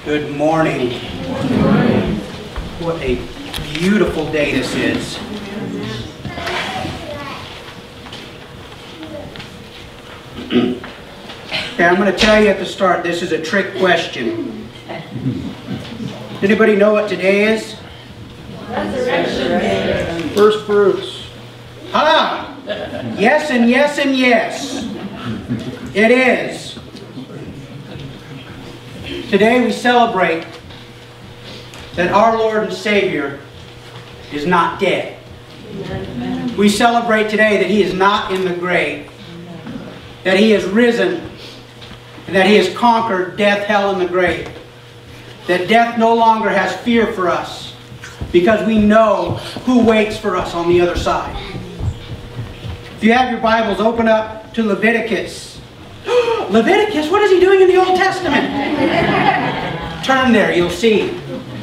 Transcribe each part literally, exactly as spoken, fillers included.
Good morning. Good morning. What a beautiful day this is. Okay, I'm going to tell you at the start, this is a trick question. Anybody know what today is? Resurrection Day. First fruits. Ah! Yes and yes and yes. It is. Today we celebrate that our Lord and Savior is not dead. We celebrate today that He is not in the grave, that He is risen, and that He has conquered death, hell, and the grave. That death no longer has fear for us because we know who waits for us on the other side. If you have your Bibles, open up to Leviticus. Leviticus? What is he doing in the Old Testament? Turn there, you'll see.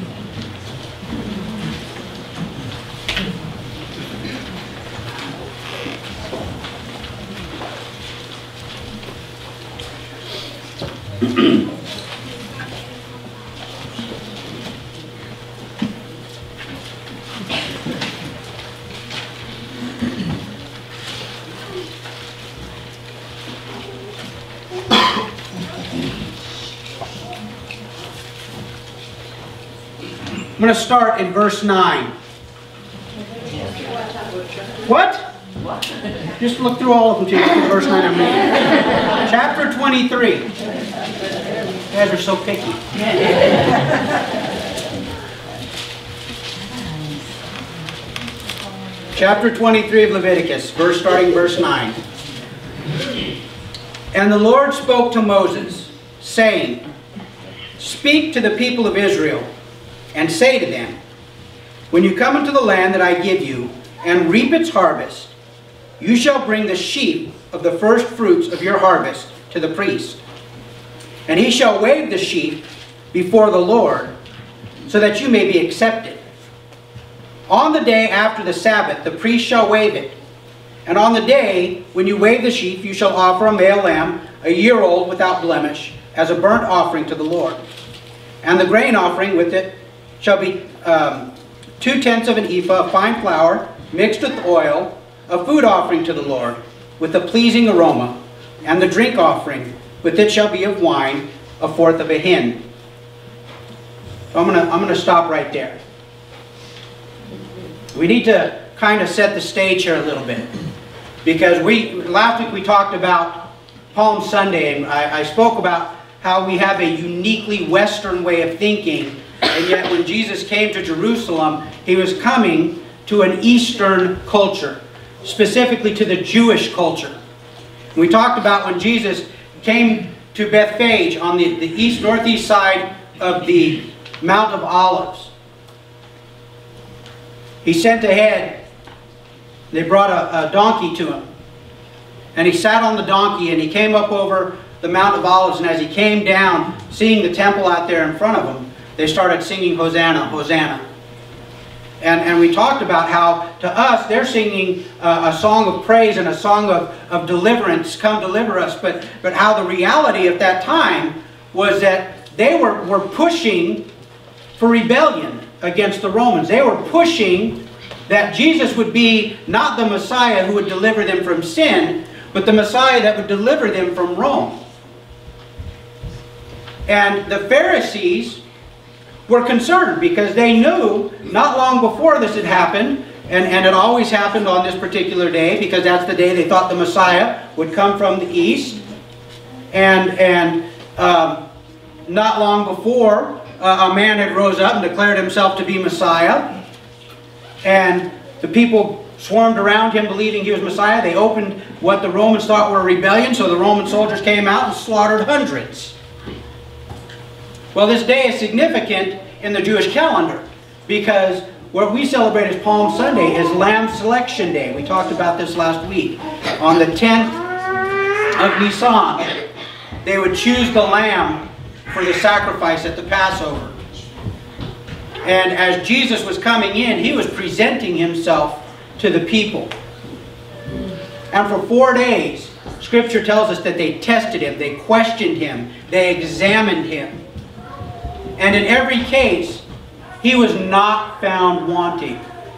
I'm going to start in verse nine. What? Just look through all of them till you get to verse nine. I'm reading. Chapter twenty-three. You guys are so picky. Chapter twenty-three of Leviticus, verse starting verse nine. And the Lord spoke to Moses, saying, Speak to the people of Israel, and say to them, When you come into the land that I give you, and reap its harvest, you shall bring the sheaf of the first fruits of your harvest to the priest. And he shall wave the sheaf before the Lord, so that you may be accepted. On the day after the Sabbath, the priest shall wave it. And on the day when you wave the sheaf, you shall offer a male lamb, a year old without blemish, as a burnt offering to the Lord. And the grain offering with it shall be um, two-tenths of an ephah of fine flour, mixed with oil, a food offering to the Lord, with a pleasing aroma. And the drink offering with it shall be of wine, a fourth of a hin. So I'm going to I'm going to stop right there. We need to kind of set the stage here a little bit. Because we last week we talked about Palm Sunday, and I, I spoke about how we have a uniquely Western way of thinking. And yet when Jesus came to Jerusalem, He was coming to an Eastern culture, specifically to the Jewish culture. We talked about when Jesus came to Bethphage on the, the east northeast side of the Mount of Olives. He sent ahead, they brought a, a donkey to Him. And He sat on the donkey and He came up over the Mount of Olives, and as He came down, seeing the temple out there in front of Him, they started singing Hosanna, Hosanna. And, and we talked about how, to us, they're singing uh, a song of praise and a song of, of deliverance, come deliver us. But, but how the reality at that time was that they were, were pushing for rebellion against the Romans. They were pushing that Jesus would be not the Messiah who would deliver them from sin, but the Messiah that would deliver them from Rome. And the Pharisees were concerned because they knew not long before this had happened, and, and it always happened on this particular day because that's the day they thought the Messiah would come from the east. And, and um, not long before, uh, a man had rose up and declared himself to be Messiah. And the people swarmed around him believing he was Messiah. They opened what the Romans thought were a rebellion, so the Roman soldiers came out and slaughtered hundreds. Well, this day is significant in the Jewish calendar because what we celebrate as Palm Sunday is Lamb Selection Day. We talked about this last week. On the tenth of Nisan, they would choose the lamb for the sacrifice at the Passover. And as Jesus was coming in, He was presenting Himself to the people. And for four days, Scripture tells us that they tested Him, they questioned Him, they examined Him. And in every case, he was not found wanting.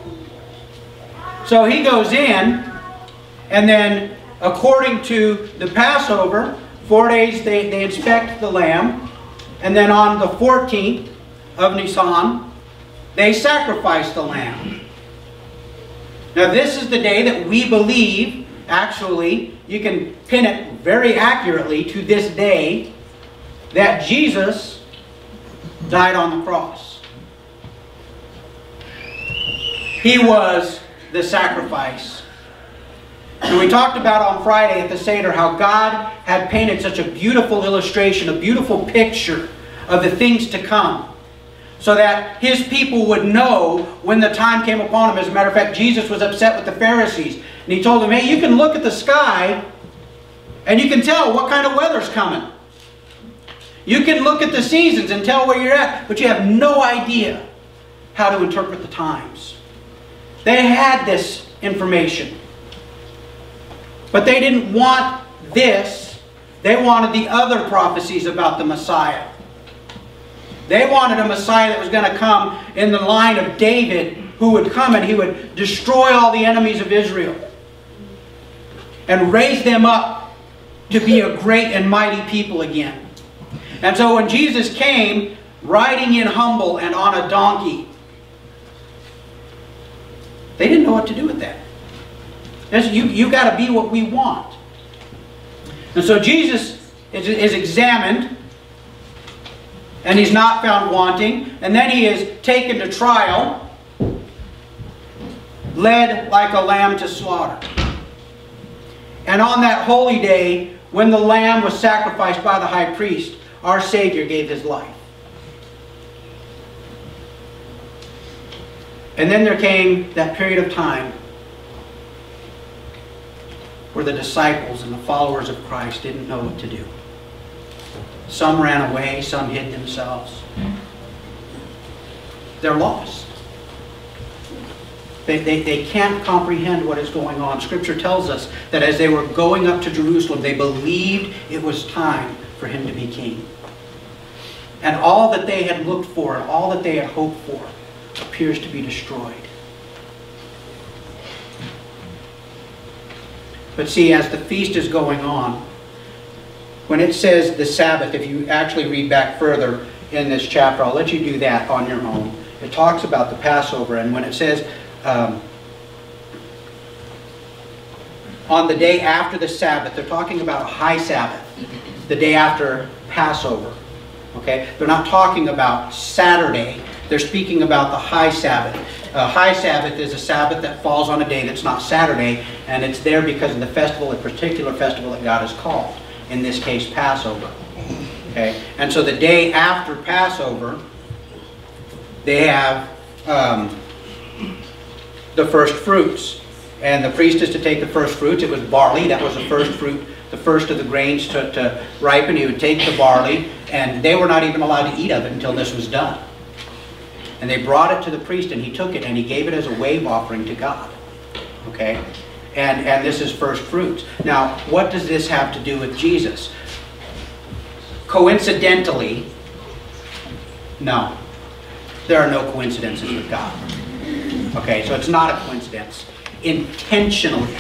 So he goes in, and then according to the Passover, four days they, they inspect the lamb. And then on the fourteenth of Nisan, they sacrifice the lamb. Now this is the day that we believe, actually, you can pin it very accurately to this day, that Jesus died on the cross. He was the sacrifice. And we talked about on Friday at the Seder how God had painted such a beautiful illustration, a beautiful picture of the things to come, so that His people would know when the time came upon Him. As a matter of fact, Jesus was upset with the Pharisees. And He told them, hey, you can look at the sky and you can tell what kind of weather's coming. You can look at the seasons and tell where you're at, but you have no idea how to interpret the times. They had this information, but they didn't want this. They wanted the other prophecies about the Messiah. They wanted a Messiah that was going to come in the line of David, who would come and he would destroy all the enemies of Israel and raise them up to be a great and mighty people again. And so when Jesus came, riding in humble and on a donkey, they didn't know what to do with that. You, you got to be what we want. And so Jesus is, is examined, and He's not found wanting. And then He is taken to trial, led like a lamb to slaughter. And on that holy day, when the lamb was sacrificed by the high priest, our Savior gave His life. And then there came that period of time where the disciples and the followers of Christ didn't know what to do. Some ran away, some hid themselves. They're lost. They, they, they can't comprehend what is going on. Scripture tells us that as they were going up to Jerusalem, they believed it was time for Him to be king. And all that they had looked for and all that they had hoped for appears to be destroyed. But see, as the feast is going on, when it says the Sabbath, if you actually read back further in this chapter, I'll let you do that on your own. It talks about the Passover, and when it says um, on the day after the Sabbath, they're talking about a high Sabbath, the day after Passover. Okay? They're not talking about Saturday. They're speaking about the high Sabbath. A high Sabbath is a Sabbath that falls on a day that's not Saturday, and it's there because of the festival, a particular festival that God has called. In this case, Passover. Okay? And so the day after Passover, they have um, the first fruits. And the priest is to take the first fruits. It was barley. That was the first fruit, the first of the grains to, to ripen. He would take the barley, and they were not even allowed to eat of it until this was done. And they brought it to the priest, and he took it, and he gave it as a wave offering to God. Okay? And, and this is first fruits. Now, what does this have to do with Jesus? Coincidentally, no. There are no coincidences with God. Okay, so it's not a coincidence. Intentionally,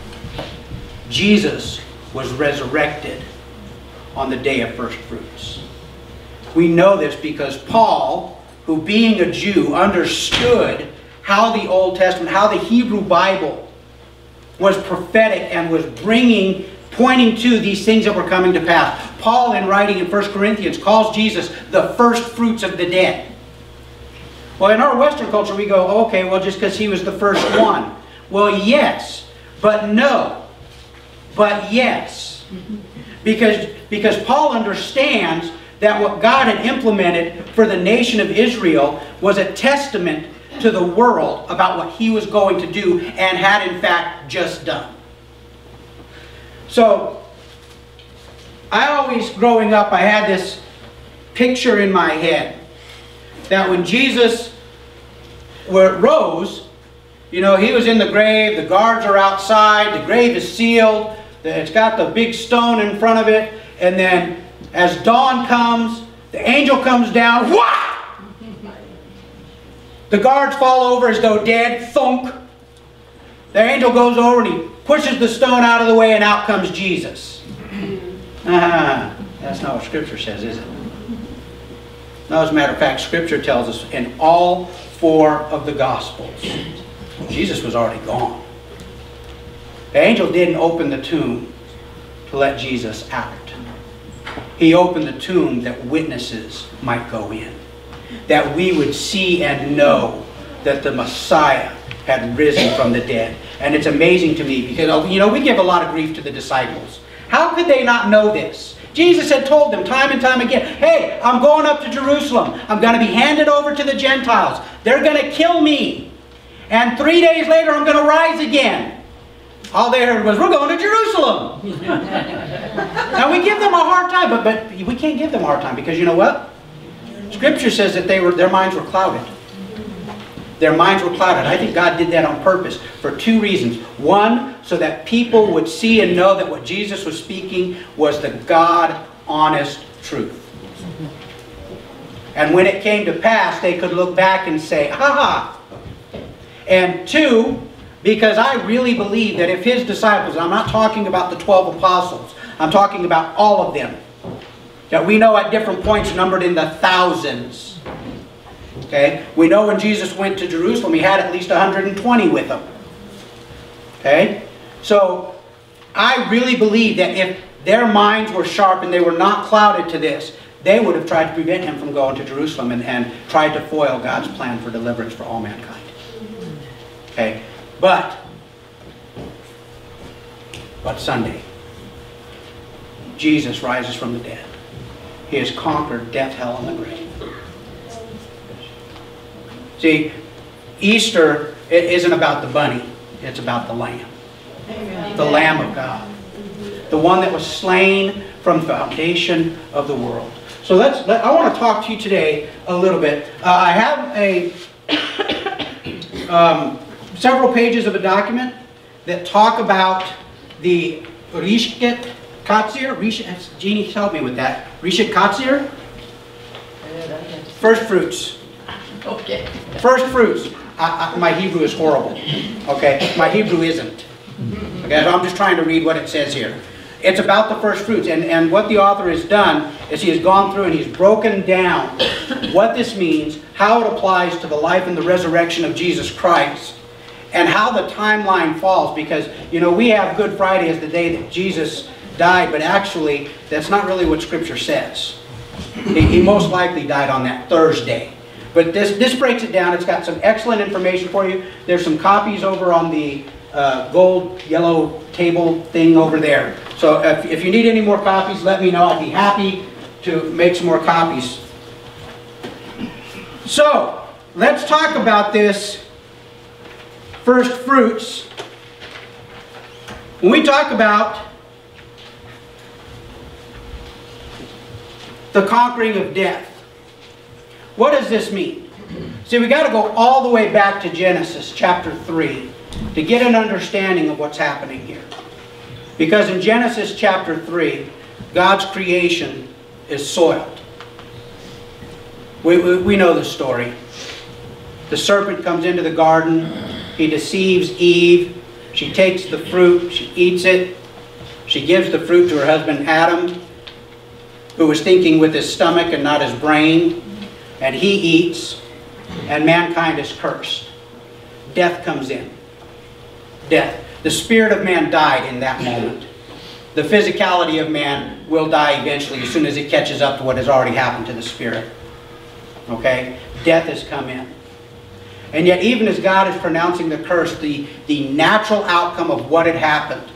Jesus was resurrected on the day of first fruits. We know this because Paul, who being a Jew, understood how the Old Testament, how the Hebrew Bible was prophetic and was bringing, pointing to these things that were coming to pass. Paul, in writing in First Corinthians, calls Jesus the first fruits of the dead. Well, in our Western culture, we go, okay, well, just because He was the first one. Well, yes, but no, but yes. Because, because Paul understands that what God had implemented for the nation of Israel was a testament to the world about what He was going to do and had in fact just done. So, I always, growing up, I had this picture in my head that when Jesus rose, you know, He was in the grave, the guards are outside, the grave is sealed, it's got the big stone in front of it, and then as dawn comes, The angel comes down. Whah! The guards fall over as though dead. Thunk. The angel goes over and he pushes the stone out of the way, and out comes Jesus. Uh-huh. That's not what Scripture says, is it? No, as a matter of fact, Scripture tells us in all four of the Gospels, Jesus was already gone. The angel didn't open the tomb to let Jesus out. He opened the tomb that witnesses might go in. That we would see and know that the Messiah had risen from the dead. And it's amazing to me because, you know, we give a lot of grief to the disciples. How could they not know this? Jesus had told them time and time again, hey, I'm going up to Jerusalem. I'm going to be handed over to the Gentiles. They're going to kill me. And three days later, I'm going to rise again. All they heard was, we're going to Jerusalem. Now, we give them a hard time, but, but we can't give them a hard time because you know what? Scripture says that they were, their minds were clouded. Their minds were clouded. I think God did that on purpose for two reasons. One, so that people would see and know that what Jesus was speaking was the God-honest truth. And when it came to pass, they could look back and say, ha ha. And two, because I really believe that if his disciples, I'm not talking about the twelve apostles, I'm talking about all of them, that we know at different points numbered in the thousands. Okay? We know when Jesus went to Jerusalem, he had at least one hundred twenty with him. Okay? So, I really believe that if their minds were sharp and they were not clouded to this, they would have tried to prevent him from going to Jerusalem and, and tried to foil God's plan for deliverance for all mankind. Okay? But, but Sunday, Jesus rises from the dead. He has conquered death, hell, and the grave. See, Easter, it isn't about the bunny. It's about the Lamb. Amen. The Lamb of God. The one that was slain from the foundation of the world. So let's, let, I want to talk to you today a little bit. Uh, I have a um, several pages of a document that talk about the Rishket Katzir. Rish, Jeannie, help me with that. Rishket Katzir? First fruits. Okay. First fruits. I, I, my Hebrew is horrible. Okay? My Hebrew isn't. Okay? So I'm just trying to read what it says here. It's about the first fruits. And, and what the author has done is he has gone through and he's broken down what this means, how it applies to the life and the resurrection of Jesus Christ, and how the timeline falls. Because, you know, we have Good Friday as the day that Jesus died, but actually, that's not really what Scripture says. He, he most likely died on that Thursday. But this, this breaks it down. It's got some excellent information for you. There's some copies over on the uh, gold, yellow table thing over there. So if, if you need any more copies, let me know. I'd be happy to make some more copies. So, let's talk about this first fruits. When we talk about the conquering of death, what does this mean? See, we got to go all the way back to Genesis chapter three to get an understanding of what's happening here. Because in Genesis chapter three, God's creation is soiled. We, we, we know the story. The serpent comes into the garden. He deceives Eve. She takes the fruit. She eats it. She gives the fruit to her husband Adam, who was thinking with his stomach and not his brain. And he eats, and mankind is cursed. Death comes in. Death. The spirit of man died in that moment. The physicality of man will die eventually as soon as it catches up to what has already happened to the spirit. Okay? Death has come in. And yet even as God is pronouncing the curse, the, the natural outcome of what had happened,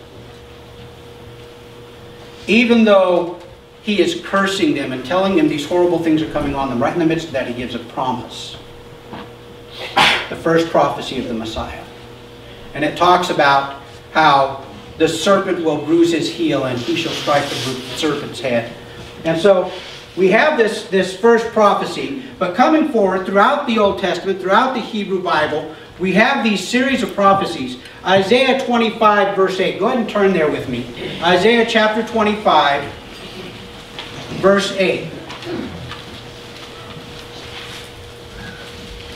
even though he is cursing them and telling them these horrible things are coming on them, right in the midst of that he gives a promise. The first prophecy of the Messiah. And it talks about how the serpent will bruise his heel and he shall strike the serpent's head. And so we have this, this first prophecy, but coming forward throughout the Old Testament, throughout the Hebrew Bible, we have these series of prophecies. Isaiah twenty-five verse eight. Go ahead and turn there with me. Isaiah chapter twenty-five verse eight.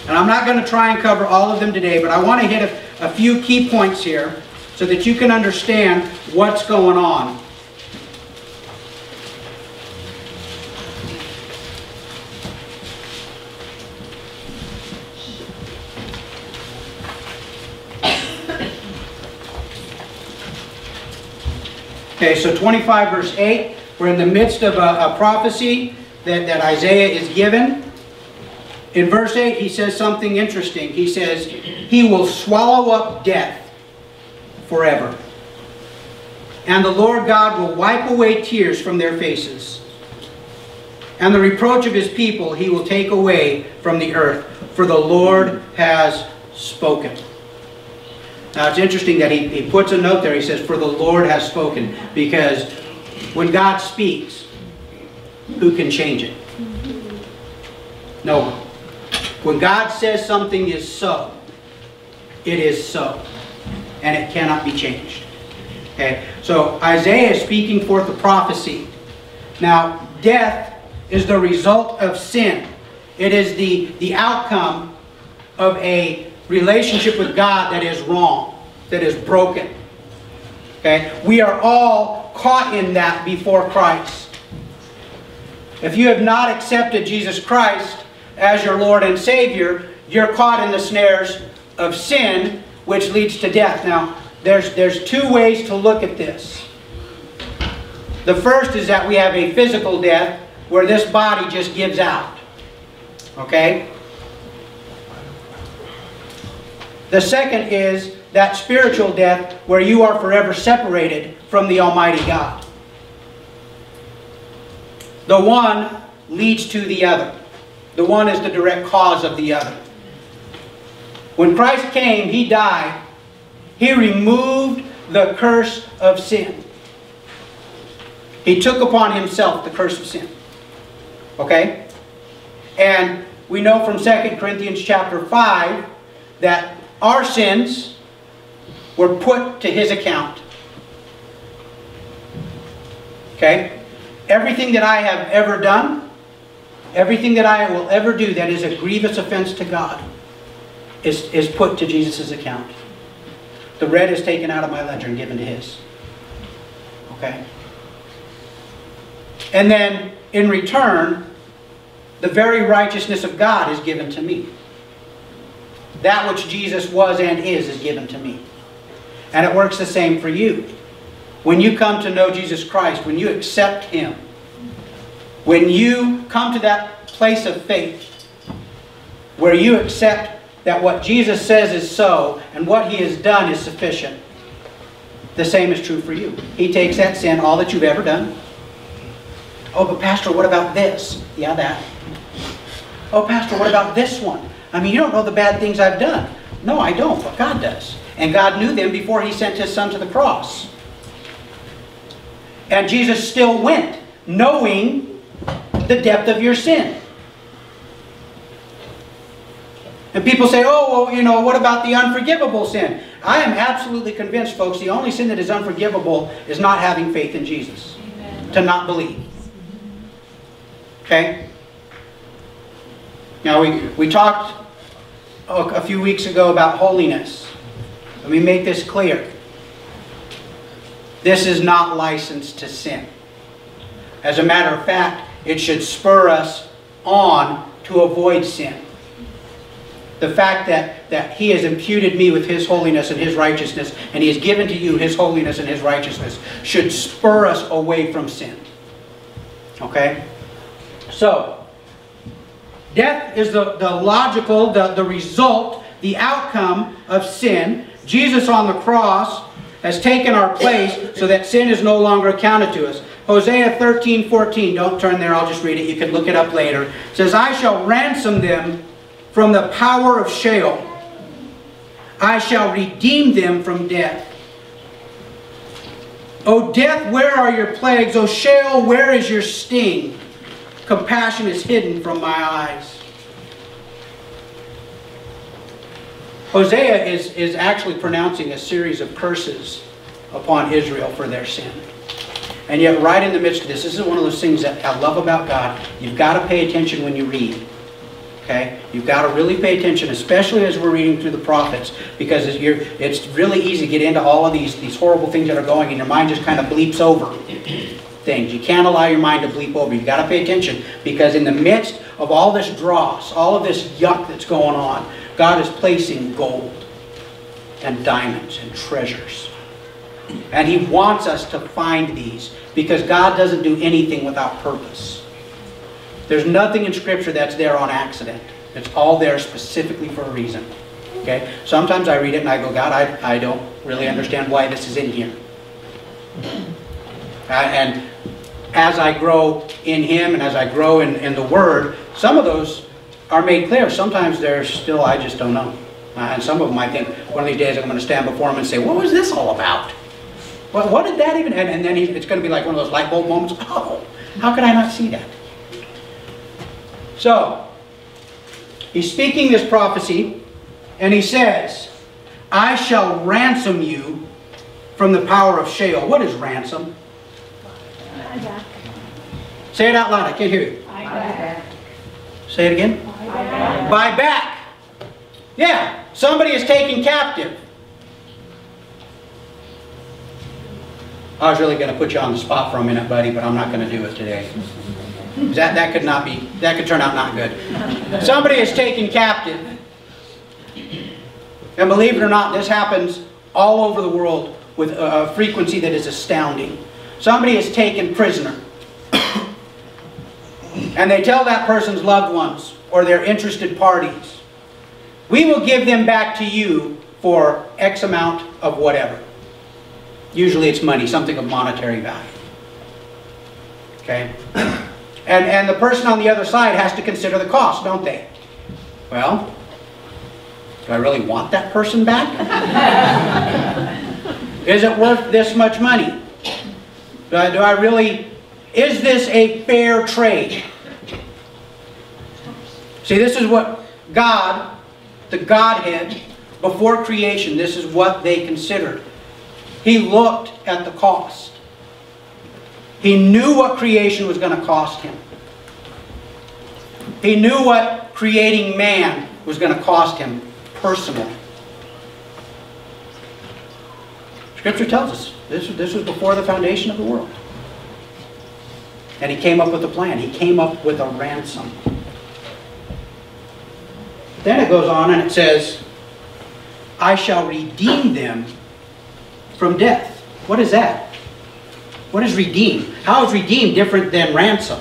And I'm not going to try and cover all of them today, but I want to hit a, a few key points here so that you can understand what's going on. Okay, so twenty-five verse eight, we're in the midst of a, a prophecy that, that Isaiah is given. In verse eight, he says something interesting. He says, he will swallow up death forever. And the Lord God will wipe away tears from their faces. And the reproach of his people he will take away from the earth. For the Lord has spoken. Now it's interesting that he, he puts a note there. He says, for the Lord has spoken. Because when God speaks, who can change it? No one. When God says something is so, it is so. And it cannot be changed. Okay? So Isaiah is speaking forth a prophecy. Now, death is the result of sin. It is the, the outcome of a relationship with God that is wrong, that is broken. Okay? We are all caught in that before Christ. If you have not accepted Jesus Christ as your Lord and Savior, you're caught in the snares of sin, which leads to death. Now, there's, there's two ways to look at this. The first is that we have a physical death, where this body just gives out. Okay? The second is that spiritual death, where you are forever separated from the Almighty God. The one leads to the other. The one is the direct cause of the other. When Christ came, he died. He removed the curse of sin. He took upon himself the curse of sin. Okay? And we know from Second Corinthians chapter five that our sins were put to his account. Okay? Everything that I have ever done, everything that I will ever do that is a grievous offense to God is, is put to Jesus' account. The red is taken out of my ledger and given to his. Okay? And then, in return, the very righteousness of God is given to me. That which Jesus was and is is given to me. And it works the same for you. When you come to know Jesus Christ, when you accept him, when you come to that place of faith, where you accept that what Jesus says is so, and what he has done is sufficient, the same is true for you. He takes that sin, all that you've ever done. Oh, but Pastor, what about this? Yeah, that. Oh, Pastor, what about this one? I mean, you don't know the bad things I've done. No, I don't, but God does. And God knew them before he sent his son to the cross. And Jesus still went, knowing the depth of your sin. And people say, oh, well, you know, what about the unforgivable sin? I am absolutely convinced, folks, the only sin that is unforgivable is not having faith in Jesus. Amen. To not believe. Okay? Now, we, we talked a, a few weeks ago about holiness. Let me make this clear. This is not licensed to sin. As a matter of fact, it should spur us on to avoid sin. The fact that, that he has imputed me with his holiness and his righteousness, and he has given to you his holiness and his righteousness, should spur us away from sin. Okay? So, death is the, the logical, the, the result, the outcome of sin. Jesus on the cross has taken our place so that sin is no longer accounted to us. Hosea thirteen fourteen, don't turn there, I'll just read it. You can look it up later. It says, I shall ransom them from the power of Sheol. I shall redeem them from death. O death, where are your plagues? O Sheol, where is your sting? Compassion is hidden from my eyes. Hosea is, is actually pronouncing a series of curses upon Israel for their sin. And yet right in the midst of this, this is one of those things that I love about God. You've got to pay attention when you read. Okay? You've got to really pay attention, especially as we're reading through the prophets, because it's, you're, it's really easy to get into all of these, these horrible things that are going, and your mind just kind of bleeps over things. You can't allow your mind to bleep over. You've got to pay attention, because in the midst of all this dross, all of this yuck that's going on, God is placing gold and diamonds and treasures. And He wants us to find these, because God doesn't do anything without purpose. There's nothing in Scripture that's there on accident. It's all there specifically for a reason. Okay? Sometimes I read it and I go, God, I, I don't really understand why this is in here. Uh, and as I grow in Him and as I grow in, in the Word, some of those are made clear. Sometimes they're still, I just don't know. Uh, and some of them I think, one of these days I'm going to stand before Him and say, what was this all about? Well, what did that even... And, and then he, it's going to be like one of those light bulb moments. Oh, how could I not see that? So, He's speaking this prophecy, and He says, I shall ransom you from the power of Sheol. What is ransom? Buy back. Say it out loud. I can't hear you. Buy back. Say it again. Buy back. Buy back. Yeah. Somebody is taken captive. I was really going to put you on the spot for a minute, buddy, but I'm not going to do it today. That, that could not be, that could turn out not good. Somebody is taken captive. And believe it or not, this happens all over the world with a frequency that is astounding. Somebody is taken prisoner. And they tell that person's loved ones or their interested parties, we will give them back to you for X amount of whatever. Usually it's money, something of monetary value. Okay? And, and the person on the other side has to consider the cost, don't they? Well, do I really want that person back? Is it worth this much money? Do I, do I really... Is this a fair trade? See, this is what God, the Godhead, before creation, this is what they considered. He looked at the cost. He knew what creation was going to cost Him. He knew what creating man was going to cost Him personally. Scripture tells us this, this was before the foundation of the world. And He came up with a plan. He came up with a ransom. Then it goes on and it says, I shall redeem them from death. What is that? What is redeem? How is redeem different than ransom?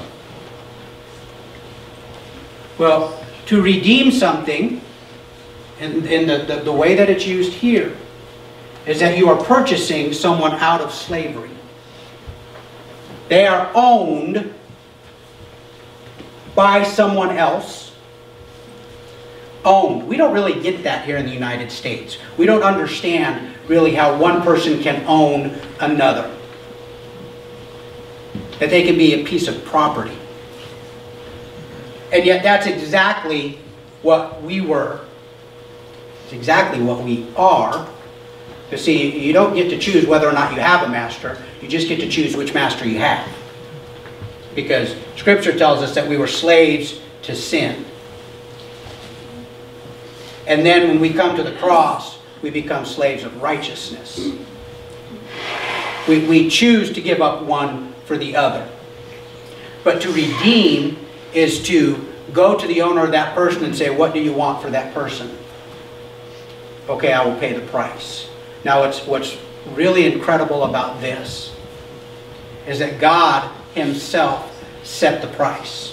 Well, to redeem something, in, in the, the, the way that it's used here, is that you are purchasing someone out of slavery. They are owned by someone else. Owned. We don't really get that here in the United States. We don't understand really how one person can own another. That they can be a piece of property. And yet that's exactly what we were. It's exactly what we are. Because see, you don't get to choose whether or not you have a master. You just get to choose which master you have. Because Scripture tells us that we were slaves to sin. And then when we come to the cross, we become slaves of righteousness. We, we choose to give up one for the other. But to redeem is to go to the owner of that person and say, what do you want for that person? Okay, I will pay the price. Now, it's, what's really incredible about this is that God Himself set the price.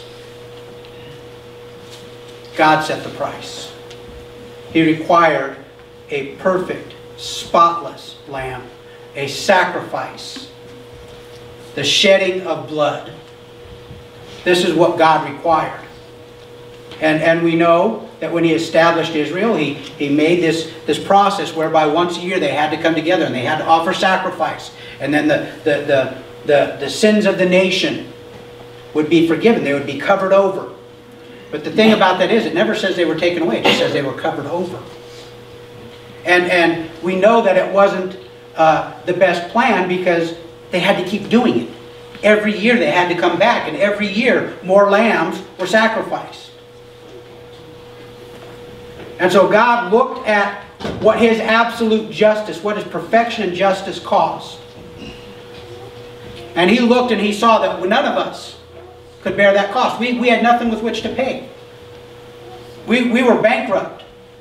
God set the price. He required a perfect, spotless lamb, a sacrifice, the shedding of blood. This is what God required. And, and we know that when He established Israel, He, he made this, this process whereby once a year they had to come together and they had to offer sacrifice. And then the, the, the, the, the sins of the nation would be forgiven. They would be covered over. But the thing about that is, it never says they were taken away. It just says they were covered over. And, and we know that it wasn't uh, the best plan because they had to keep doing it. Every year they had to come back, and every year more lambs were sacrificed. And so God looked at what His absolute justice, what His perfection and justice cost. And He looked and He saw that none of us could bear that cost. We, we had nothing with which to pay. We, we were bankrupt.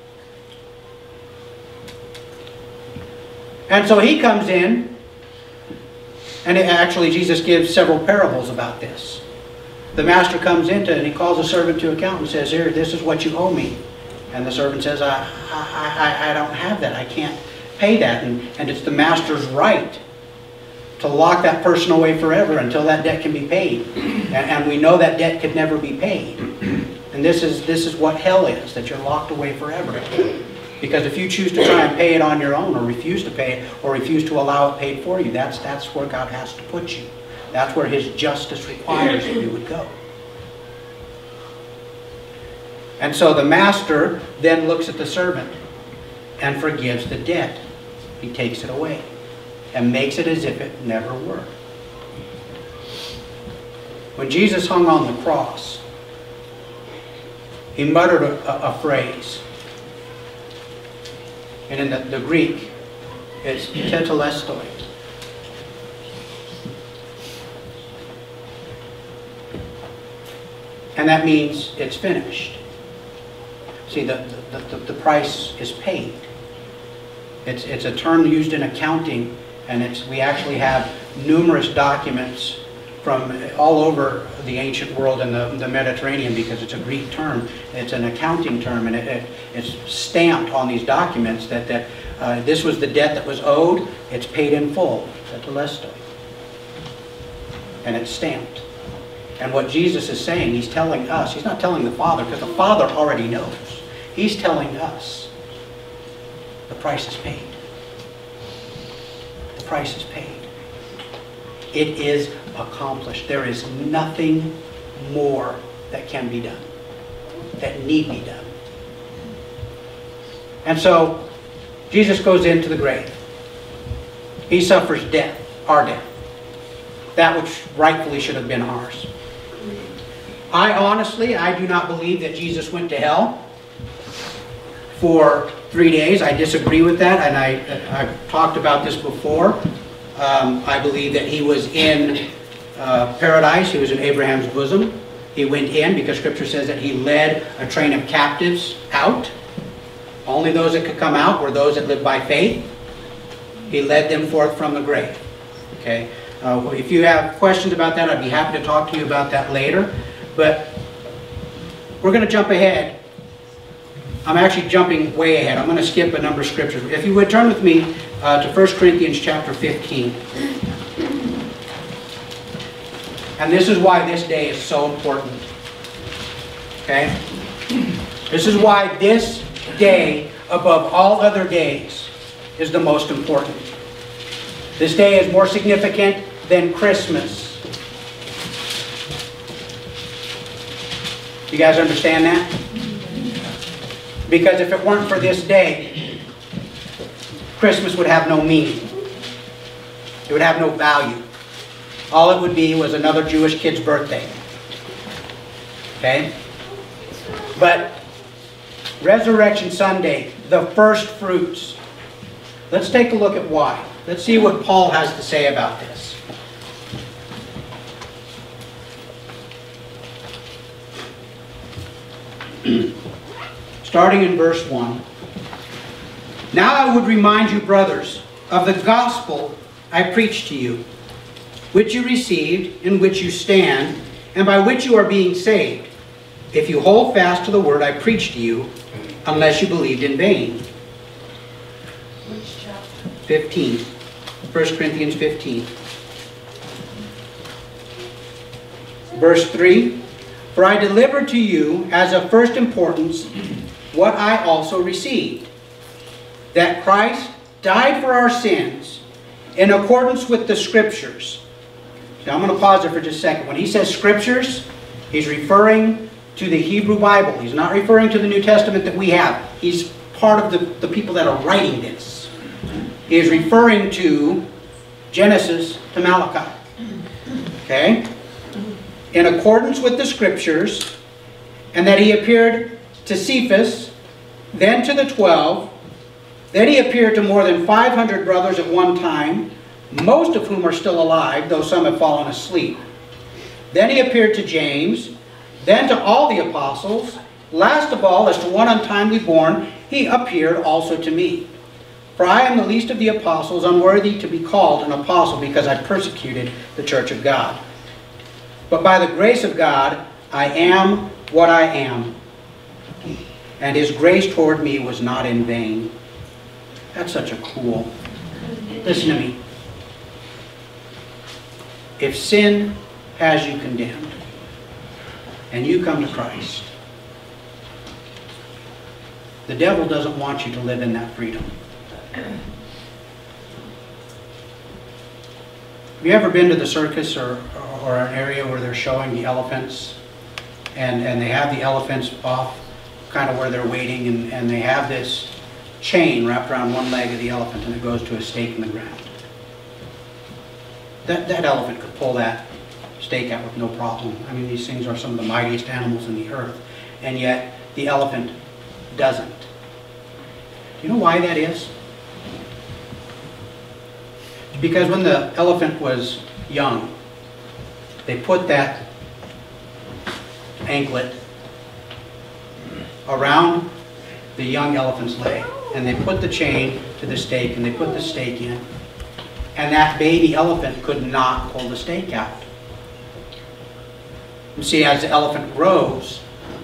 And so He comes in, and it, actually Jesus gives several parables about this. The master comes into and he calls a servant to account and says, here, this is what you owe me. And the servant says, I, I, I, I don't have that. I can't pay that. And, and it's the master's right to lock that person away forever until that debt can be paid. And, and we know that debt could never be paid. And this is, this is what hell is, that you're locked away forever. Because if you choose to try and pay it on your own, or refuse to pay it, or refuse to allow it paid for you, that's, that's where God has to put you. That's where His justice requires that you would go. And so the master then looks at the servant and forgives the debt. He takes it away and makes it as if it never were. When Jesus hung on the cross, He muttered a, a, a phrase. And in the, the Greek, it's tetelestai. And that means it's finished. See, the, the, the, the price is paid. It's, it's a term used in accounting, and it's, we actually have numerous documents from all over the ancient world and the, the Mediterranean, because it's a Greek term. It's an accounting term, and it, it, it's stamped on these documents that, that uh, this was the debt that was owed. It's paid in full, tetelestai. And it's stamped. And what Jesus is saying, He's telling us, He's not telling the Father, because the Father already knows. He's telling us, the price is paid. The price is paid. It is accomplished. There is nothing more that can be done, that need be done. And so, Jesus goes into the grave. He suffers death, our death. That which rightfully should have been ours. I honestly, I do not believe that Jesus went to hell for three days. I disagree with that, and I, I've talked about this before. Um, I believe that He was in uh, paradise. He was in Abraham's bosom. He went in because Scripture says that He led a train of captives out. Only those that could come out were those that lived by faith. He led them forth from the grave. Okay. Uh, if you have questions about that, I'd be happy to talk to you about that later. But we're going to jump ahead. I'm actually jumping way ahead. I'm going to skip a number of scriptures. If you would turn with me uh, to First Corinthians chapter fifteen. And this is why this day is so important. Okay? This is why this day, above all other days, is the most important. This day is more significant than Christmas. You guys understand that? Because if it weren't for this day, Christmas would have no meaning. It would have no value. All it would be was another Jewish kid's birthday. Okay? But Resurrection Sunday, the first fruits. Let's take a look at why. Let's see what Paul has to say about this. Starting in verse one. Now I would remind you, brothers, of the gospel I preached to you, which you received, in which you stand, and by which you are being saved, if you hold fast to the word I preached to you, unless you believed in vain. Which chapter? fifteen. First Corinthians fifteen. Verse three. For I delivered to you as of first importance what I also received, that Christ died for our sins in accordance with the Scriptures. Now I'm going to pause there for just a second. When he says Scriptures, he's referring to the Hebrew Bible. He's not referring to the New Testament that we have. He's part of the, the people that are writing this. He is referring to Genesis to Malachi. Okay? In accordance with the Scriptures, and that he appeared to Cephas, then to the twelve. Then he appeared to more than five hundred brothers at one time, most of whom are still alive, though some have fallen asleep. Then he appeared to James, then to all the apostles. Last of all, as to one untimely born, he appeared also to me. For I am the least of the apostles, unworthy to be called an apostle, because I persecuted the church of God. But by the grace of God, I am what I am. And his grace toward me was not in vain. That's such a cool... Listen to me. If sin has you condemned, and you come to Christ, the devil doesn't want you to live in that freedom. Have you ever been to the circus or, or an area where they're showing the elephants, and, and they have the elephants off kind of where they're waiting, and, and they have this chain wrapped around one leg of the elephant, and it goes to a stake in the ground. That, that elephant could pull that stake out with no problem. I mean, these things are some of the mightiest animals in the earth, and yet the elephant doesn't. Do you know why that is? Because when the elephant was young, they put that anklet around the young elephant's leg, and they put the chain to the stake, and they put the stake in, and that baby elephant could not pull the stake out. You see, as the elephant grows,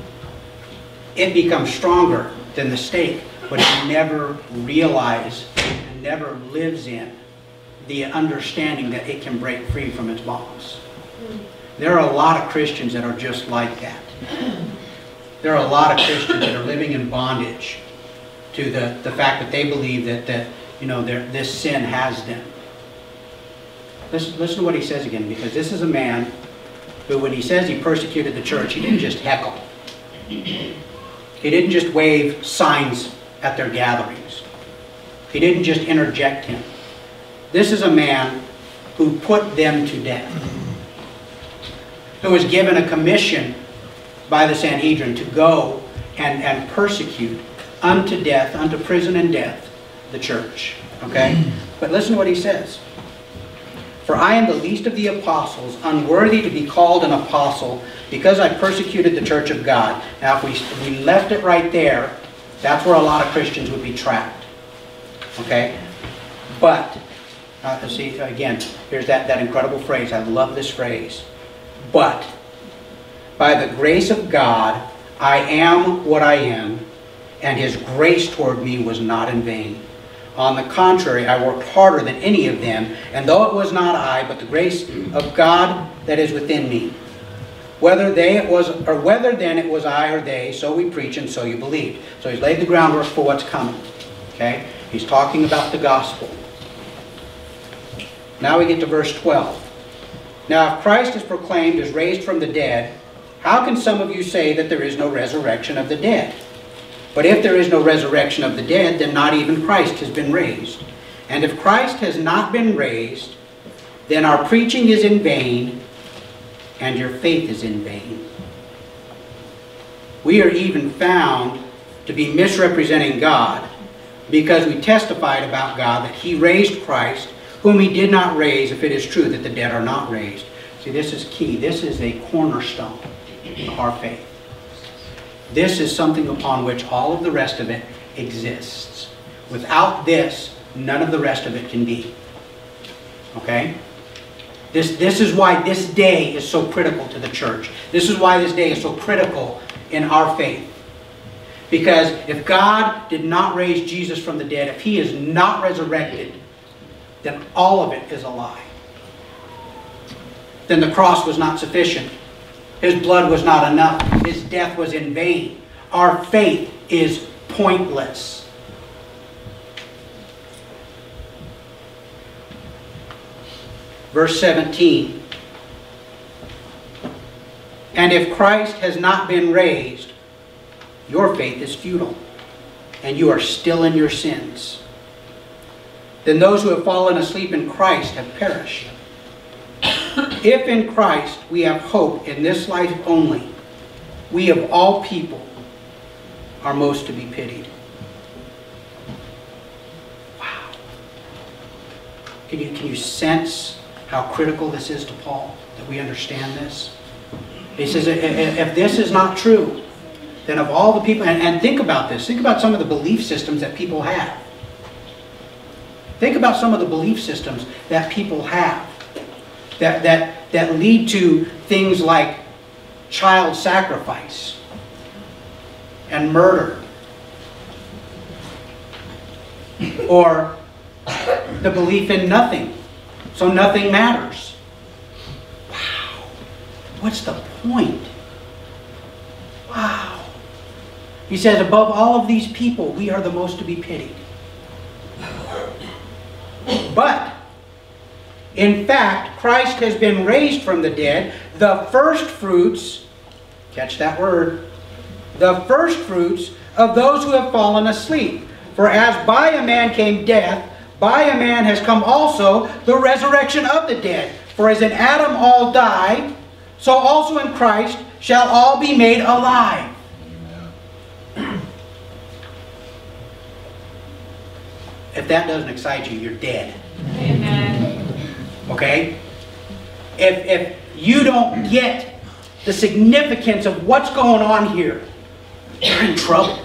it becomes stronger than the stake, but it never realizes and never lives in the understanding that it can break free from its bonds. There are a lot of Christians that are just like that. There are a lot of Christians that are living in bondage to the, the fact that they believe that, that you know, this sin has them. Listen, listen to what he says again, because this is a man who, when he says he persecuted the church, he didn't just heckle. He didn't just wave signs at their gatherings. He didn't just interject him. This is a man who put them to death, who was given a commission by the Sanhedrin to go and, and persecute unto death, unto prison and death, the church. Okay? But listen to what he says. For I am the least of the apostles, unworthy to be called an apostle, because I persecuted the church of God. Now, if we, if we left it right there, that's where a lot of Christians would be trapped. Okay? But, uh, see, again, here's that, that incredible phrase. I love this phrase. But, by the grace of God, I am what I am, and his grace toward me was not in vain. On the contrary, I worked harder than any of them, and though it was not I, but the grace of God that is within me. Whether they it was, or whether then it was I or they, so we preach and so you believed. So he's laid the groundwork for what's coming. Okay? He's talking about the gospel. Now we get to verse twelve. Now if Christ is proclaimed as raised from the dead, how can some of you say that there is no resurrection of the dead? But if there is no resurrection of the dead, then not even Christ has been raised. And if Christ has not been raised, then our preaching is in vain, and your faith is in vain. We are even found to be misrepresenting God, because we testified about God that he raised Christ, whom he did not raise, if it is true that the dead are not raised. See, this is key. This is a cornerstone of our faith. This is something upon which all of the rest of it exists. Without this, none of the rest of it can be. Okay? This, this is why this day is so critical to the church. This is why this day is so critical in our faith. Because if God did not raise Jesus from the dead, if he is not resurrected, then all of it is a lie. Then the cross was not sufficient. His blood was not enough. His death was in vain. Our faith is pointless. Verse seventeen. And if Christ has not been raised, your faith is futile, and you are still in your sins. Then those who have fallen asleep in Christ have perished. If in Christ we have hope in this life only, we of all people are most to be pitied. Can you, can you sense how critical this is to Paul, that we understand this? He says, if, if this is not true, then of all the people, and, and think about this, think about some of the belief systems that people have. Think about some of the belief systems that people have that, that, that lead to things like child sacrifice and murder, or the belief in nothing, so nothing matters. Wow. What's the point? Wow. He says, above all of these people, we are the most to be pitied. But, in fact, Christ has been raised from the dead, the first fruits, catch that word, the first fruits of those who have fallen asleep. For as by a man came death, by a man has come also the resurrection of the dead. For as in Adam all die, so also in Christ shall all be made alive. Amen. If that doesn't excite you, you're dead. Amen. Okay? If, if you don't get the significance of what's going on here, you're in trouble.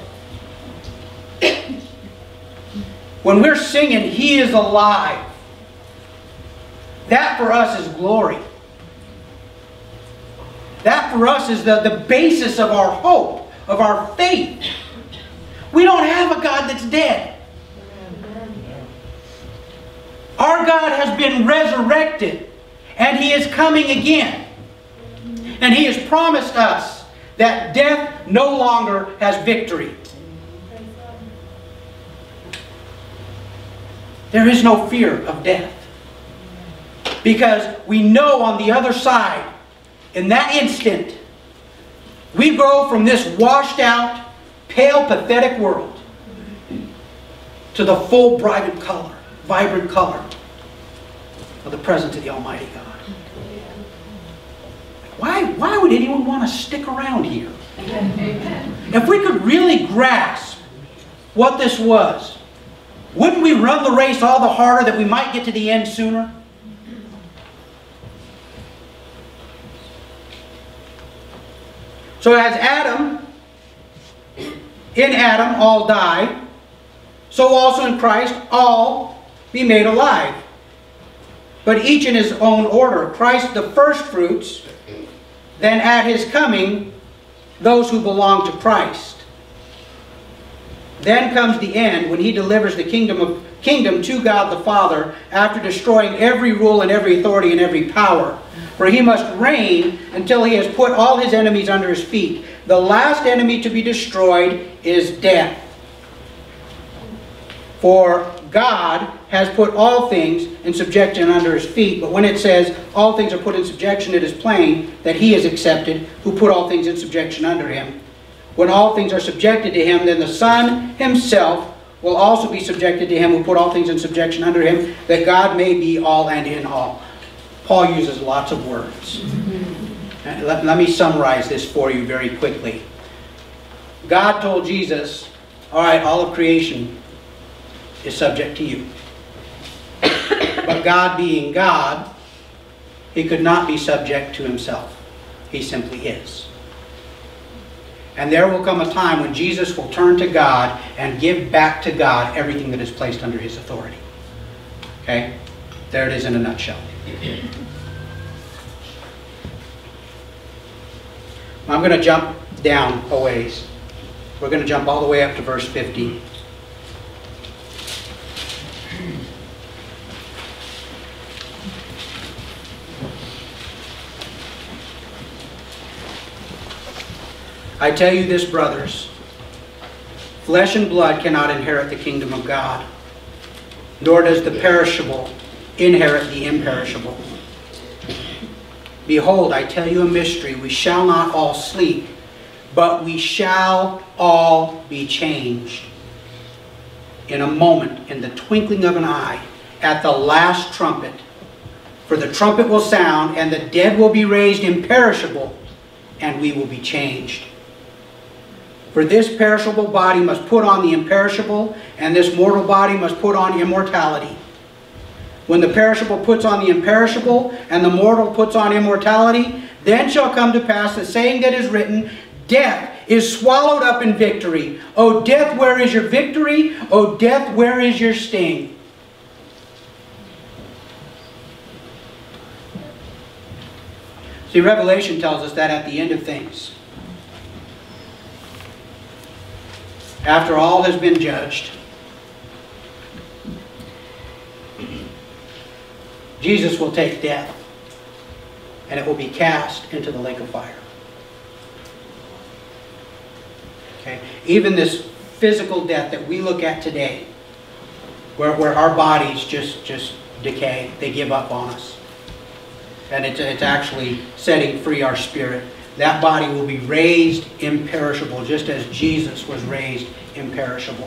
When we're singing, He is alive, that for us is glory. That for us is the, the basis of our hope, of our faith. We don't have a God that's dead. Our God has been resurrected, and He is coming again. And He has promised us that death no longer has victory. There is no fear of death. Because we know on the other side, in that instant, we go from this washed out, pale, pathetic world to the full, vibrant color, vibrant color of the presence of the Almighty God. Why, why would anyone want to stick around here? If we could really grasp what this was, wouldn't we run the race all the harder that we might get to the end sooner? So as Adam, in Adam all die, so also in Christ all be made alive. But each in his own order. Christ the firstfruits, then at His coming, those who belong to Christ. Then comes the end, when He delivers the kingdom of kingdom to God the Father, after destroying every rule and every authority and every power. For He must reign until He has put all His enemies under His feet. The last enemy to be destroyed is death. For God has put all things in subjection under His feet. But when it says all things are put in subjection, it is plain that He is accepted who put all things in subjection under Him. When all things are subjected to Him, then the Son Himself will also be subjected to Him who put all things in subjection under Him, that God may be all and in all. Paul uses lots of words. Let, let me summarize this for you very quickly. God told Jesus, all right, all of creation is subject to you. But God being God, He could not be subject to Himself. He simply is. And there will come a time when Jesus will turn to God and give back to God everything that is placed under His authority. Okay? There it is in a nutshell. I'm going to jump down a ways. We're going to jump all the way up to verse fifty. I tell you this, brothers, flesh and blood cannot inherit the kingdom of God, nor does the perishable inherit the imperishable. Behold, I tell you a mystery. We shall not all sleep, but we shall all be changed. In a moment, in the twinkling of an eye, at the last trumpet. For the trumpet will sound, and the dead will be raised imperishable, and we will be changed. For this perishable body must put on the imperishable, and this mortal body must put on immortality. when the perishable puts on the imperishable, and the mortal puts on immortality, then shall come to pass the saying that is written, death is swallowed up in victory. O death, where is your victory? O death, where is your sting? See, Revelation tells us that at the end of things, after all has been judged, Jesus will take death, and it will be cast into the lake of fire. Okay? Even this physical death that we look at today, where, where our bodies just, just decay, they give up on us. And it's, it's actually setting free our spirit. That body will be raised imperishable, just as Jesus was raised imperishable.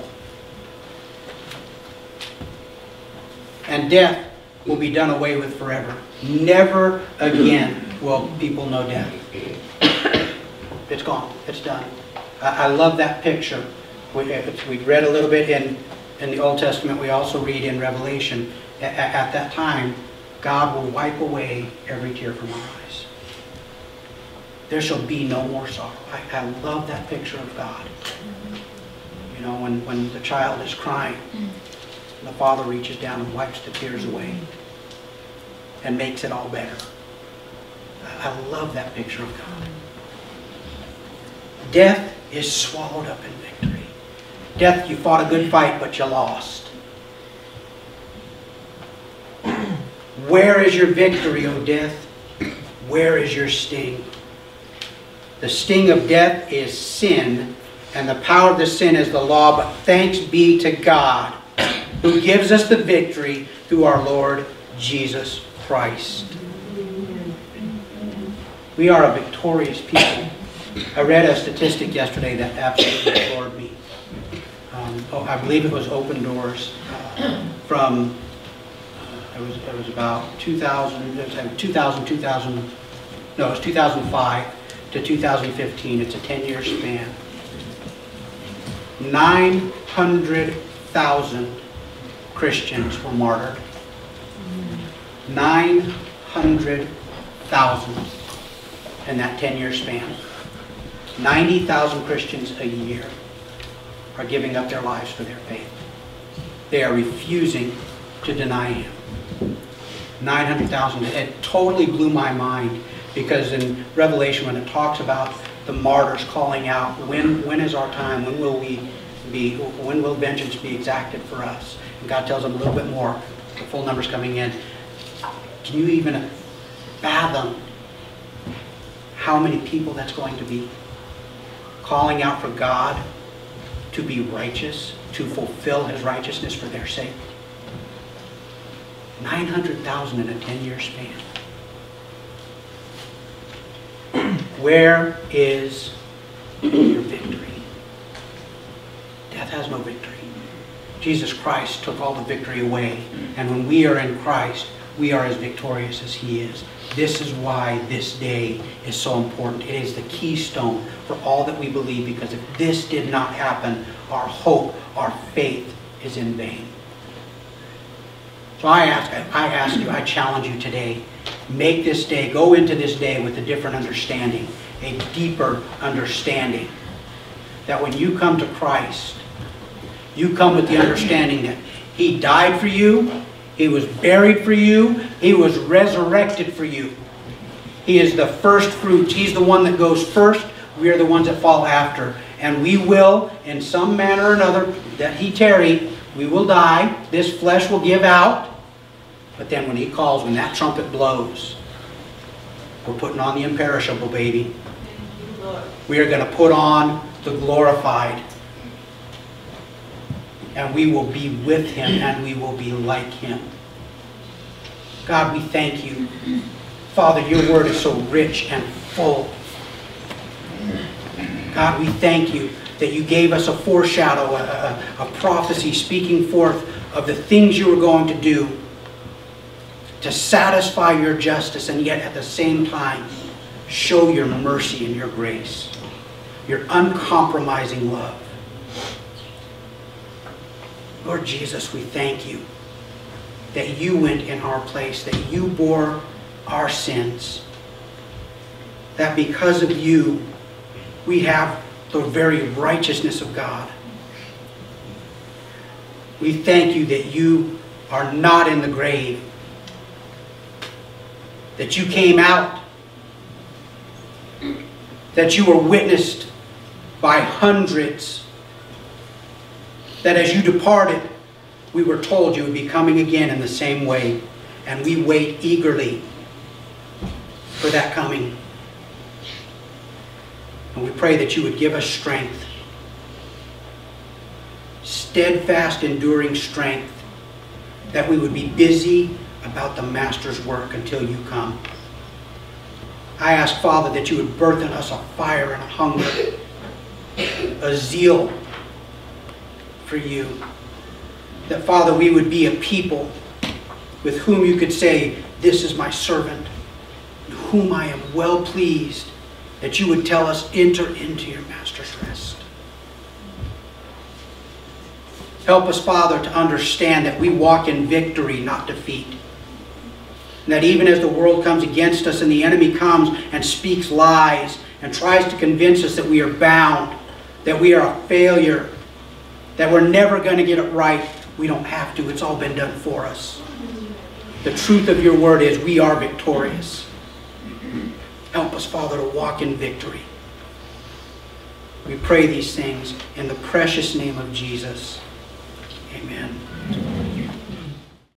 And death will be done away with forever. Never again will people know death. It's gone. It's done. I, I love that picture. We, we read a little bit in, in the Old Testament. We also read in Revelation. At, at that time, God will wipe away every tear from our eyes. There shall be no more sorrow. I, I love that picture of God. You know, when, when the child is crying, the father reaches down and wipes the tears away and makes it all better. I love that picture of God. Death is swallowed up in victory. Death, you fought a good fight, but you lost. Where is your victory, O death? Where is your sting? The sting of death is sin, and the power of the sin is the law, but thanks be to God, who gives us the victory through our Lord Jesus Christ. We are a victorious people. I read a statistic yesterday that absolutely floored me. Um, oh, I believe it was Open Doors uh, from, uh, it, was, it was about two thousand, it was two thousand, two thousand, no, it was two thousand five to two thousand fifteen. It's a ten-year span. nine hundred thousand Christians were martyred. nine hundred thousand in that ten-year span. ninety thousand Christians a year are giving up their lives for their faith. They are refusing to deny Him. nine hundred thousand. It totally blew my mind, because in Revelation, when it talks about the martyrs calling out, when, when is our time? When will we be, when will vengeance be exacted for us? And God tells them a little bit more. The full numbers coming in. Can you even fathom how many people that's going to be? Calling out for God to be righteous, to fulfill His righteousness for their sake. nine hundred thousand in a ten-year span. Where is your victory? Death has no victory. Jesus Christ took all the victory away. And when we are in Christ, we are as victorious as He is. This is why this day is so important. It is the keystone for all that we believe, because if this did not happen, our hope, our faith is in vain. So I ask, I ask you, I challenge you today, make this day, go into this day with a different understanding, a deeper understanding. That when you come to Christ, you come with the understanding that He died for you, He was buried for you, He was resurrected for you. He is the first fruits. He's the one that goes first. We are the ones that fall after. And we will, in some manner or another, that He tarry, we will die. This flesh will give out. But then when He calls, when that trumpet blows, we're putting on the imperishable, baby. We are going to put on the glorified. And we will be with Him, and we will be like Him. God, we thank You. Father, Your word is so rich and full. God, we thank You that You gave us a foreshadow, a, a, a prophecy speaking forth of the things You were going to do to satisfy Your justice, and yet at the same time show Your mercy and Your grace, Your uncompromising love. Lord Jesus, we thank You that you went in our place, that you bore our sins. That because of you, we have the very righteousness of God. We thank you that you are not in the grave, that you came out, that you were witnessed by hundreds, that as you departed, we were told you would be coming again in the same way, and we wait eagerly for that coming. And we pray that you would give us strength, steadfast, enduring strength, that we would be busy about the Master's work until you come. I ask, Father, that you would birth in us a fire and a hunger, a zeal for you. That, Father, we would be a people with whom you could say, this is my servant, in whom I am well pleased, that you would tell us, enter into your Master's rest. Help us, Father, to understand that we walk in victory, not defeat. And that even as the world comes against us and the enemy comes and speaks lies and tries to convince us that we are bound, that we are a failure, that we're never going to get it right, we don't have to. It's all been done for us. The truth of your word is we are victorious. Help us, Father, to walk in victory. We pray these things in the precious name of Jesus. Amen.